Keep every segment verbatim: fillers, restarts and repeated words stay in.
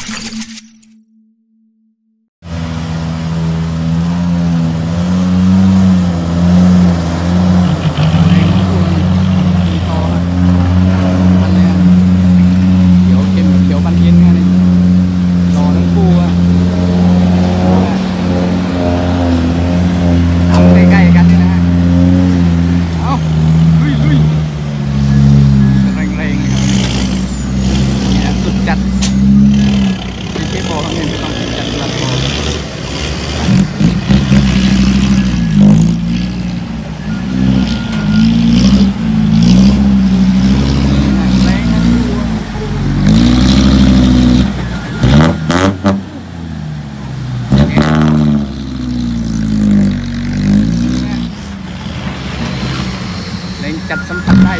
จัดสัมผัสได้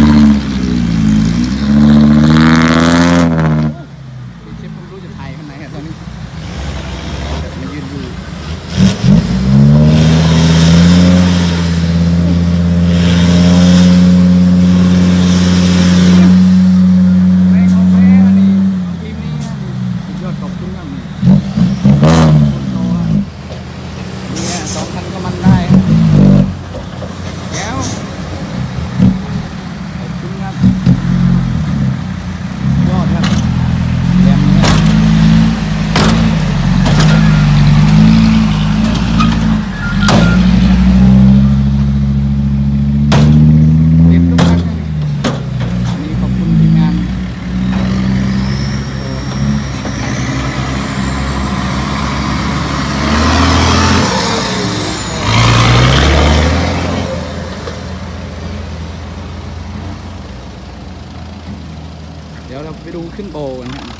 เชฟผมรู้จะถ่ายข้างไหนอะตอนนี้มายืนดูแม่ของแม่นี่ทีมนี้ยอดขอบคุณมากนี่เนี่ยสองคันก็มันได้แล้วยอดครับแยมเนี่ยเก็บทุกครั้งอันนี้ขอบคุณทีมงานเดี๋ยวเราไปดูขึ้นโบกันครับ